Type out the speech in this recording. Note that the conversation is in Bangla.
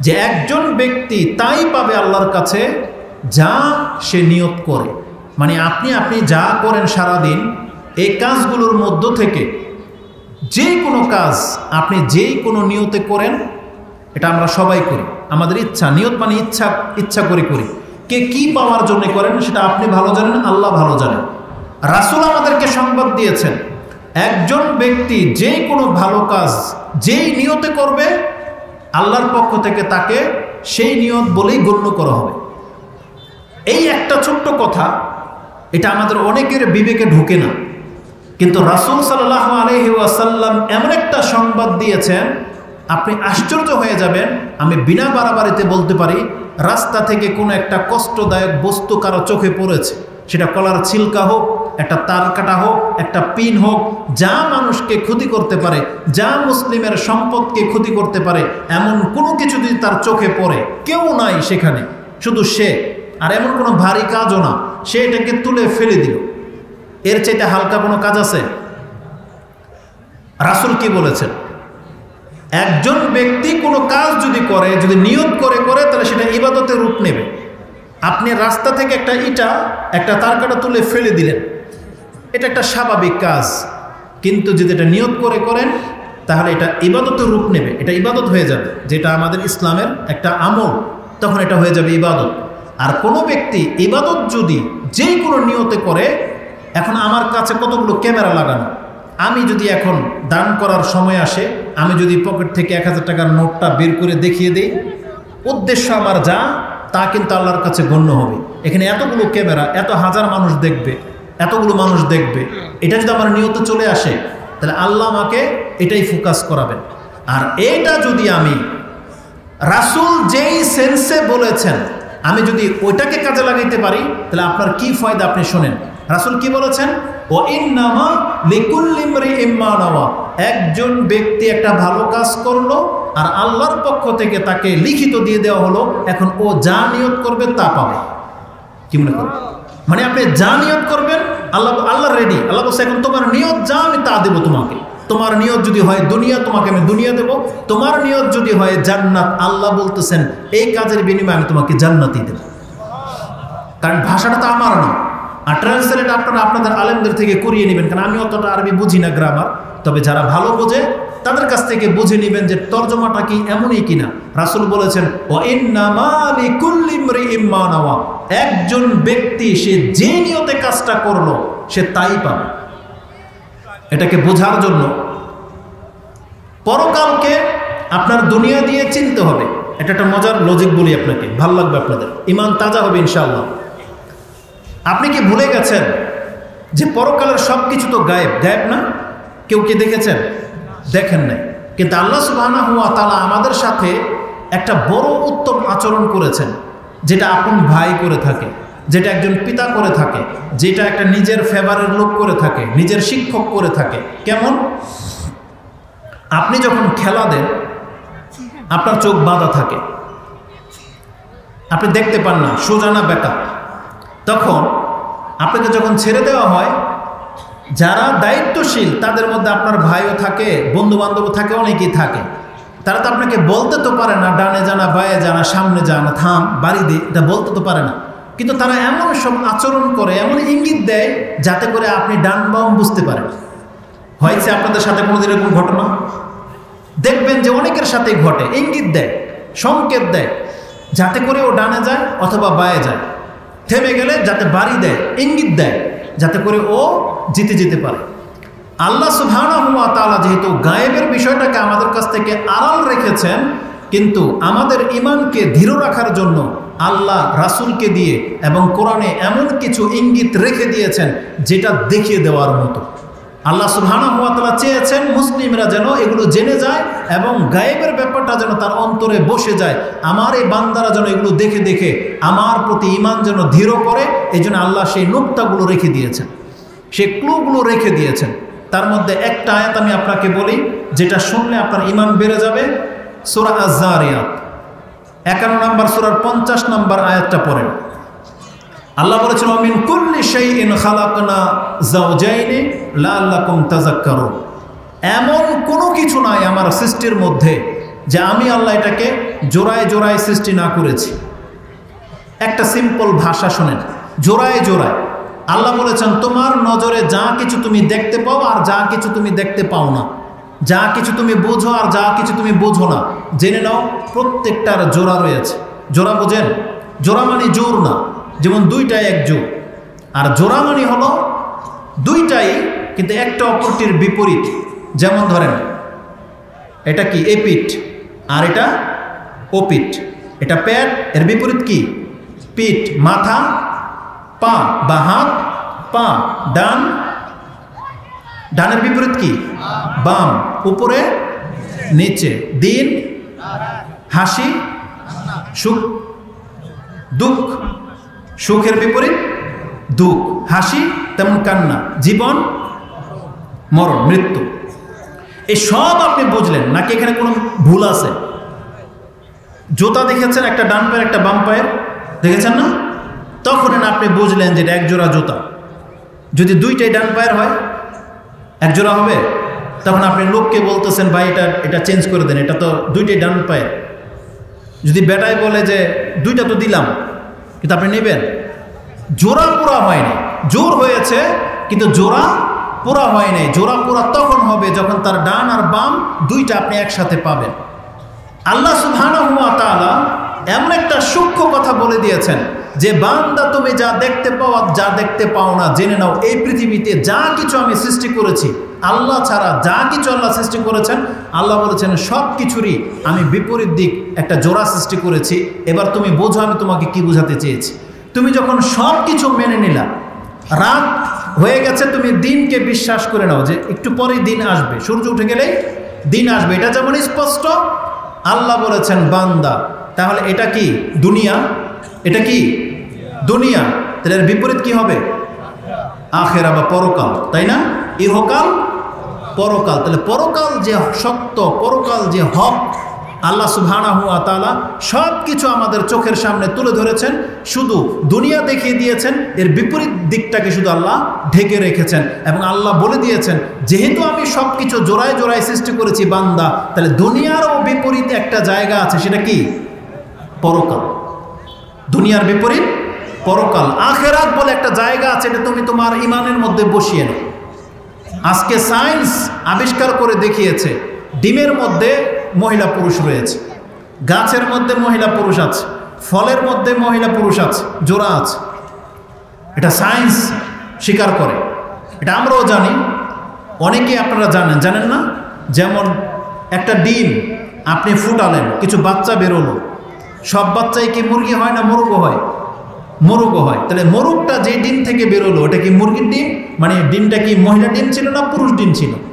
যে একজন ব্যক্তি তাই পাবে আল্লাহর কাছে যা সে নিয়ত করে। মানে আপনি যা করেন সারাদিন, এই কাজগুলোর মধ্য থেকে যে কোনো কাজ আপনি যেই কোনো নিয়তে করেন, এটা আমরা সবাই করি, আমাদের ইচ্ছা, নিয়ত মানে ইচ্ছা করে করি। কে কি পাওয়ার জন্য করেন সেটা আপনি ভালো জানেন, আল্লাহ ভালো জানেন। রাসূল আমাদেরকে সংবাদ দিয়েছেন, একজন ব্যক্তি যে কোনো ভালো কাজ যেই নিয়তে করবে, আল্লাহর পক্ষ থেকে তাকে সেই নিয়ত বলেই গণ্য করা হবে। এই একটা ছোট্ট কথা, এটা আমাদের অনেকের বিবেকে ঢোকে না, কিন্তু রাসূল সাল্লাল্লাহু আলাইহি ওয়াসাল্লাম এমন একটা সংবাদ দিয়েছেন, আপনি আশ্চর্য হয়ে যাবেন। আমি বিনা বাড়াবাড়িতে বলতে পারি, রাস্তা থেকে কোনো একটা কষ্টদায়ক বস্তু কারো চোখে পড়েছে, সেটা কলার ছিলকা হোক, একটা তার কাটা হোক, একটা পিন হোক, যা মানুষকে ক্ষতি করতে পারে, যা মুসলিমের সম্পদকে ক্ষতি করতে পারে, এমন কোনো কিছু যদি তার চোখে পড়ে, কেউ নাই সেখানে, শুধু সে, আর এমন কোনো ভারী কাজও না, সে এটাকে তুলে ফেলে দিল, এর চাইতে হালকা কোনো কাজ আছে? রাসূল কি বলেছেন? একজন ব্যক্তি কোনো কাজ যদি করে, যদি নিয়ত করে তাহলে সেটা ইবাদতের রূপ নেবে। আপনি রাস্তা থেকে একটা ইটা, একটা তারকাটা তুলে ফেলে দিলেন, এটা একটা স্বাভাবিক কাজ, কিন্তু যদি এটা নিয়ত করে করেন তাহলে এটা ইবাদতের রূপ নেবে, এটা ইবাদত হয়ে যাবে, যেটা আমাদের ইসলামের একটা আমল, তখন এটা হয়ে যাবে ইবাদত। আর কোনো ব্যক্তি ইবাদত যদি যে কোনো নিয়তে করে, এখন আমার কাছে কতগুলো ক্যামেরা লাগানো, আমি যদি এখন দান করার সময় আসে, আমি যদি পকেট থেকে 1000 টাকার নোটটা বের করে দেখিয়ে দিই, উদ্দেশ্য আমার যা, তা কিন্তু আল্লাহর কাছে গণ্য হবে। এখানে এতগুলো ক্যামেরা, এত হাজার মানুষ দেখবে, এতগুলো মানুষ দেখবে, এটা যদি আমার নিয়তে চলে আসে, তাহলে আল্লাহ আমাকে এটাই ফোকাস করাবেন। আর এটা যদি আমি রাসূল যেই সেন্সে বলেছেন, আমি যদি ওইটাকে কাজে লাগাইতে পারি, তাহলে আপনার কি ফায়দা আপনি শোনেন। রাসূল কি বলেছেন? ও ইন্নামা লিকুল্লি ইমরিইম মা নাওয়া, একজন ব্যক্তি একটা ভালো কাজ করলো আর আল্লাহর পক্ষ থেকে তাকে লিখিত দিয়ে দেওয়া হলো, এখন ও যা নিয়ত করবে তা পাবে। কি মনে করেন? মানে আপনি যা নিয়ত করবেন, আল্লাহ রেডি। আল্লাহ বলছে, এখন তোমার নিয়ত যা, আমি তা দেবো তোমাকে। তোমার নিয়ত যদি হয় দুনিয়া, তোমাকে আমি দুনিয়া দেব। তোমার নিয়ত যদি হয় জান্নাত, আল্লাহ বলতেছেন এই কাজের বিনিময়ে আমি তোমাকে জান্নাতই দেব। কারণ ভাষাটা তো আমার না, আর ট্রান্সলেট আপনারা আপনাদের আলেমদের থেকে করিয়ে নেবেন, কারণ আমি অতটা আরবি বুঝি না, গ্রামার। তবে যারা ভালো বোঝে তাদের কাছ থেকে বুঝে নেবেন যে তর্জমাটা কি এমনই কিনা। রাসূল বলেছেন, ও ইন্নামা লিকুল্লি ইমরিইম মা নাওয়া, একজন ব্যক্তি সে যে নিয়তে কাজটা করলো সে তাই পাবে। এটাকে বোঝার জন্য পরকালকে আপনার দুনিয়া দিয়ে চিনতে হবে। এটা একটা মজার লজিক বলি আপনাকে, ভালো লাগবে আপনাদের, ঈমান তাজা হবে ইনশাআল্লাহ। আপনি কি ভুলে গেছেন যে পরকালের সব কিছু তো গায়েব না? কেউ কি দেখেছেন? দেখেন নাই। কিন্তু আল্লাহ সুবহানাহু ওয়া তাআলা আমাদের সাথে একটা বড় উত্তম আচরণ করেছেন, যেটা আপন ভাই করে থাকে, যেটা একজন পিতা করে থাকে, যেটা একটা নিজের ফেভারের লোক করে থাকে, নিজের শিক্ষক করে থাকে। কেমন? আপনি যখন খেলা দেন, আপনার চোখ বাঁধা থাকে, আপনি দেখতে পান না সোজা না বেঁকা। তখন আপনাকে যখন ছেড়ে দেওয়া হয়, যারা দায়িত্বশীল তাদের মধ্যে আপনার ভাইও থাকে, বন্ধু বান্ধব থাকে, অনেকেই থাকে। তারা তো আপনাকে বলতে তো পারে না ডানে জানা, বায়ে জানা, সামনে জানা, থাম, বাড়ি দে, এটা বলতে তো পারে না। কিন্তু তারা এমন সব আচরণ করে, এমন ইঙ্গিত দেয়, যাতে করে আপনি ডান বাম বুঝতে পারেন। হয়েছে আপনাদের সাথে কোনোদিন এরকম ঘটনা? দেখবেন যে অনেকের সাথেই ঘটে, ইঙ্গিত দেয়, সংকেত দেয়, যাতে করে ও ডানে যায় অথবা বায়ে যায়। থেমে গেলে যাতে বাড়ি দেয়, ইঙ্গিত দেয়, যাতে করে ও যেতে পারে। আল্লাহ সুবহানাহু ওয়া তাআলা যেহেতু গায়েবের বিষয়টাকে আমাদের কাছ থেকে আড়াল রেখেছেন, কিন্তু আমাদের ঈমানকে দৃঢ় রাখার জন্য আল্লাহ রাসূলকে দিয়ে এবং কোরআনে এমন কিছু ইঙ্গিত রেখে দিয়েছেন যেটা দেখিয়ে দেওয়ার মতো। আল্লাহ সুবহানাহু ওয়া তাআলা চেয়েছেন মুসলিমরা যেন এগুলো জেনে যায় এবং গায়েবের ব্যাপারটা যেন তার অন্তরে বসে যায়। আমার এই বান্দারা যেন এগুলো দেখে দেখে আমার প্রতি ঈমান যেন দৃঢ় করে, এই জন্য আল্লাহ সেই নুকতাগুলো রেখে দিয়েছেন, সেই ক্লুগুলো রেখে দিয়েছেন। তার মধ্যে একটা আয়াত আমি আপনাকে বলি, যেটা শুনলে আপনার ঈমান বেড়ে যাবে। সূরা আয-যারিয়াত 51 নম্বর সূরার 50 নম্বর আয়াতটা পড়েন। আল্লাহ বলেছেন, মিন কুল্লি শাইইন খালাকনা যাওজাইনি লাআল্লাকুম তাযাক্কারুন। এমন কোনো কিছু নাই আমার সৃষ্টির মধ্যে যে আমি আল্লাহ এটাকে জোড়ায় জোড়ায় সৃষ্টি না করেছি। একটা সিম্পল ভাষা শোনেন, জোড়ায় জোড়ায়। আল্লাহ বলেছেন তোমার নজরে যা কিছু তুমি দেখতে পাও আর যা কিছু তুমি দেখতে পাও না, যা কিছু তুমি বোঝো আর যা কিছু তুমি বোঝো না, জেনে নাও প্রত্যেকটার জোড়া রয়েছে। জোড়া বোঝেন? জোড়া মানে জোর না, যেমন দুইটাই এক জোর। আর জোড়া মানে হলো দুইটাই কিন্তু একটা অপরটির বিপরীত। যেমন ধরেন এটা কি এপিঠ আর এটা ওপিঠ, এটা পেট, এর বিপরীত কি পিঠ। মাথা পা বা হাত পা, ডান, ডানের বিপরীত কি বাম, উপরে নিচে, দিন হাসি, সুখ দুঃখ, সুখের বিপরীত দুঃখ, হাসি তেমন কান্না, জীবন মরণ মৃত্যু। এই সব আপনি বুঝলেন নাকি এখানে কোনো ভুল আছে? জুতা দেখেছেন একটা ডান পায়ের একটা বাম পায়ের, দেখেছেন না? তখন আপনি বুঝলেন যে এটা এক জোড়া জুতা। যদি দুইটাই ডান পায়ের হয় এক জোড়া হবে? তখন আপনি লোককে বলতেছেন ভাই এটা চেঞ্জ করে দেন, এটা তো দুইটাই ডান পায়ের। যদি বেটায় বলে যে দুইটা তো দিলাম, কিন্তু আপনি নেবেন? জোড়া পুরা হয়নি, জোর হয়েছে কিন্তু জোড়া পুরা হয় নাই। জোড়া পুরা তখন হবে যখন তার ডান আর বাম দুইটা আপনি একসাথে পাবেন। আল্লাহ সুবহানাহু ওয়া তাআলা এমন একটা সূক্ষ্ম কথা বলে দিয়েছেন যে বান্দা তুমি যা দেখতে পাও আর যা দেখতে পাও না জেনে নাও এই পৃথিবীতে যা কিছু আমি সৃষ্টি করেছি আল্লাহ ছাড়া যা কিছু আল্লাহ সৃষ্টি করেছেন, আল্লাহ বলেছেন সব কিছুরই আমি বিপরীত দিক একটা জোড়া সৃষ্টি করেছি। এবার তুমি বোঝো আমি তোমাকে কি বোঝাতে চেয়েছি। তুমি যখন সব কিছু মেনে নিলা, রাত হয়ে গেছে, তুমি দিনকে বিশ্বাস করে নাও যে একটু পরেই দিন আসবে, সূর্য উঠে গেলেই দিন আসবে, এটা যেমন স্পষ্ট। আল্লাহ বলেছেন বান্দা তাহলে এটা কি দুনিয়া, এটা কি দুনিয়া, তাহলে এর বিপরীত কি হবে? আখেরা বা পরকাল, তাই না? ইহকাল পরকাল। তাহলে পরকাল যে সত্য, পরকাল যে হক, আল্লাহ সুবহানাহু ওয়া তাআলা সব কিছু আমাদের চোখের সামনে তুলে ধরেছেন। শুধু দুনিয়া দেখিয়ে দিয়েছেন, এর বিপরীত দিকটাকে শুধু আল্লাহ ঢেকে রেখেছেন। এবং আল্লাহ বলে দিয়েছেন যেহেতু আমি সব কিছু জোড়ায় জোড়ায় সৃষ্টি করেছি বান্দা, তাহলে দুনিয়ারও বিপরীত একটা জায়গা আছে, সেটা কি পরকাল। দুনিয়ার বিপরীত পরকাল, আখেরাত বলে একটা জায়গা আছে, এটা তুমি তোমার ইমানের মধ্যে বসিয়ে নাও। আজকে সায়েন্স আবিষ্কার করে দেখিয়েছে ডিমের মধ্যে মহিলা পুরুষ রয়েছে, গাছের মধ্যে মহিলা পুরুষ আছে, ফলের মধ্যে মহিলা পুরুষ আছে, জোড়া আছে। এটা সায়েন্স স্বীকার করে, এটা আমরাও জানি, অনেকে আপনারা জানেন না? যেমন একটা ডিম আপনি ফুটালেন, কিছু বাচ্চা বেরোলো, সব বাচ্চাই কি মুরগি হয় না মোরগও হয়? মোরগও হয়। তাহলে মোরগটা যে ডিম থেকে বেরোলো ওটা কি মুরগির ডিম? মানে ডিমটা কি মহিলা ডিম ছিল না পুরুষ ডিম ছিল?